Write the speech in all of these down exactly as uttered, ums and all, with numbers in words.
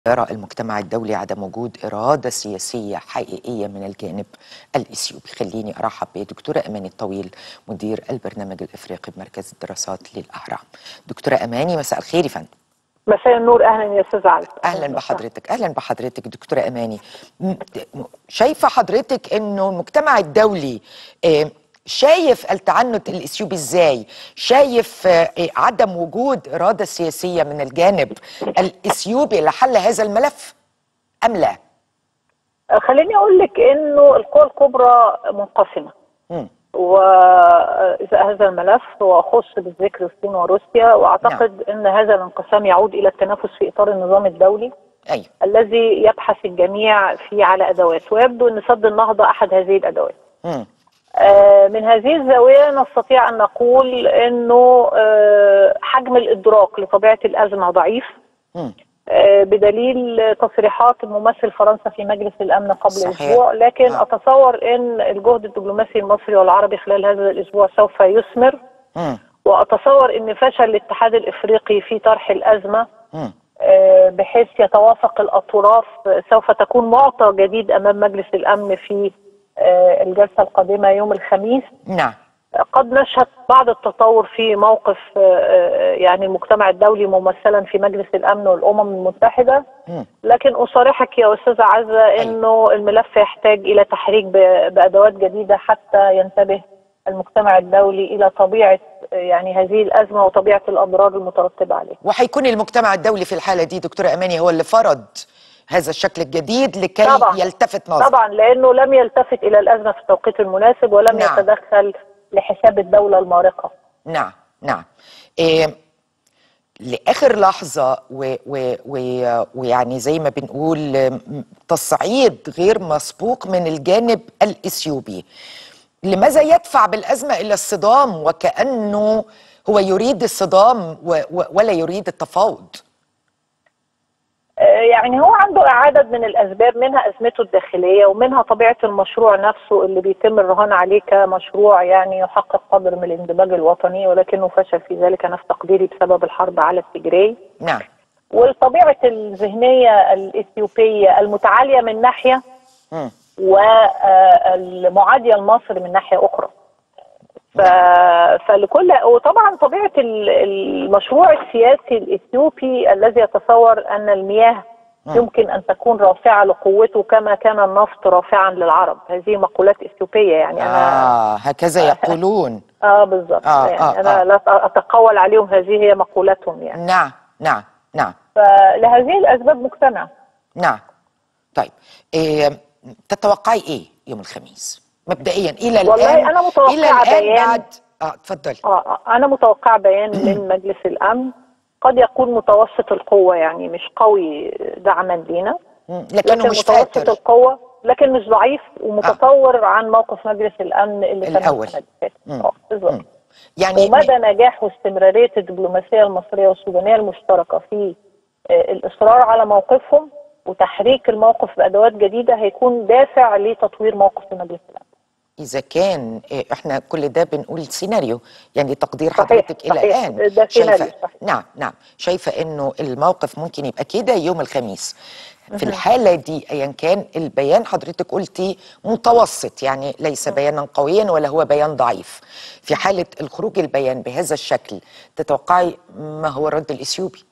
يرى المجتمع الدولي عدم وجود إرادة سياسية حقيقية من الجانب الإثيوبي. خليني أرحب بدكتورة أماني الطويل، مدير البرنامج الإفريقي بمركز الدراسات للأهرام. دكتورة أماني، مساء الخير يا فندم. مساء النور، أهلا يا أستاذ علي. أهلا بحضرتك. أهلا بحضرتك دكتورة أماني. شايفة حضرتك إنه المجتمع الدولي شايف التعنت الإثيوبي إزاي؟ شايف عدم وجود إرادة سياسية من الجانب الإثيوبي لحل هذا الملف أم لا؟ خليني أقول لك إنه القوى الكبرى منقسمة. م. وهذا الملف هو خاص بالذكر الصين وروسيا، واعتقد نعم. ان هذا الانقسام يعود الى التنافس في اطار النظام الدولي أيوة. الذي يبحث الجميع فيه على ادوات، ويبدو ان سد النهضه احد هذه الادوات. م. آه من هذه الزاويه نستطيع ان نقول انه آه حجم الادراك لطبيعه الازمه ضعيف. م. بدليل تصريحات الممثل فرنسا في مجلس الامن قبل صحيح. اسبوع، لكن آه. اتصور ان الجهد الدبلوماسي المصري والعربي خلال هذا الاسبوع سوف يثمر. م. واتصور ان فشل الاتحاد الافريقي في طرح الازمه آه بحيث يتوافق الاطراف سوف تكون معطى جديد امام مجلس الامن في آه الجلسه القادمه يوم الخميس. نعم. قد نشهد بعض التطور في موقف يعني المجتمع الدولي ممثلا في مجلس الامن والامم المتحده، لكن اصارحك يا استاذه عزه انه الملف يحتاج الى تحريك بادوات جديده حتى ينتبه المجتمع الدولي الى طبيعه يعني هذه الازمه وطبيعه الاضرار المترتبه عليها. وهيكون المجتمع الدولي في الحاله دي دكتوره اماني هو اللي فرض هذا الشكل الجديد لكي طبعًا يلتفت نظر. طبعا لانه لم يلتفت الى الازمه في التوقيت المناسب ولم نعم. يتدخل لحساب الدولة المارقة. نعم نعم. إيه لآخر لحظة ويعني زي ما بنقول تصعيد غير مسبوق من الجانب الإثيوبي، لماذا يدفع بالأزمة إلى الصدام وكأنه هو يريد الصدام ولا يريد التفاوض؟ يعني هو عنده عدد من الأسباب، منها أزمته الداخلية ومنها طبيعة المشروع نفسه اللي بيتم الرهان عليه كمشروع يعني يحقق قدر من الاندماج الوطني، ولكنه فشل في ذلك أنا في تقديري بسبب الحرب على التجري. نعم. والطبيعة الذهنية الإثيوبية المتعالية من ناحية م. والمعادية لمصر من ناحية أخرى. ف... فلكل وطبعا طبيعه المشروع السياسي الاثيوبي الذي يتصور ان المياه م. يمكن ان تكون رافعه لقوته كما كان النفط رافعا للعرب. هذه مقولات اثيوبيه يعني انا اه هكذا يقولون. اه بالضبط. آه يعني آه انا آه. لا اتقول عليهم، هذه هي مقولتهم يعني. نعم نعم نعم. فلهذه الاسباب مجتمع. نعم. طيب إيه تتوقعي ايه يوم الخميس مبدئيا الى والله الان؟ انا متوقعه الى الان بيان بعد اه اتفضلي. اه انا متوقعه بيان من مجلس الامن قد يكون متوسط القوه، يعني مش قوي دعما لينا لكنه مش متوسط فاتر. القوه لكن مش ضعيف ومتطور آه. عن موقف مجلس الامن اللي كان الاول. اه بالظبط. يعني ومدى نجاح واستمراريه الدبلوماسيه المصريه والسودانيه المشتركه في آه الاصرار على موقفهم وتحريك الموقف بادوات جديده هيكون دافع لتطوير موقف مجلس الامن. إذا كان إحنا كل ده بنقول سيناريو، يعني تقدير صحيح حضرتك إلى صحيح الآن ده شايفة صحيح. نعم نعم شايفة إنه الموقف ممكن يبقى كده يوم الخميس. في الحالة دي أيا كان البيان حضرتك قلتي متوسط، يعني ليس بيانا قويا ولا هو بيان ضعيف. في حالة الخروج البيان بهذا الشكل تتوقعي ما هو الرد الإثيوبي؟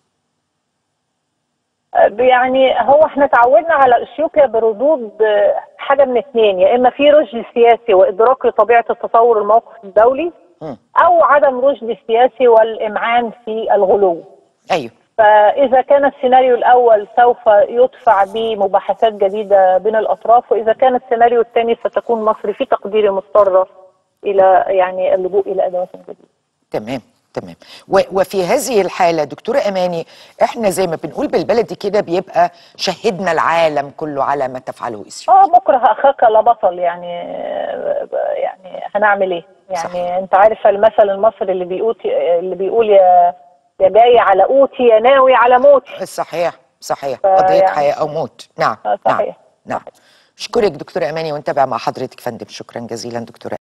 يعني هو احنا تعودنا على اثيوبيا بردود حاجه من اثنين، يا اما في رشد سياسي وادراك لطبيعه التطور الموقف الدولي م. او عدم رشد سياسي والامعان في الغلو. ايوه. فاذا كان السيناريو الاول سوف يدفع بمباحثات جديده بين الاطراف، واذا كان السيناريو الثاني ستكون مصر في تقديري مضطره الى يعني اللجوء الى ادوات جديده. تمام تمام. وفي هذه الحالة دكتورة أماني احنا زي ما بنقول بالبلدي كده بيبقى شهدنا العالم كله على ما تفعله إثيوبيا. اه مكره أخاك لا بطل، يعني يعني هنعمل ايه؟ يعني صحيح. انت عارف المثل المصري اللي بيقول اللي بيقول يا يا جاي على قوتي يا ناوي على موتي. صحيح صحيح. قضية يعني حياة أو موت. نعم صحيح. نعم نعم. أشكرك دكتورة أماني ونتابع مع حضرتك فندم. شكرا جزيلا دكتورة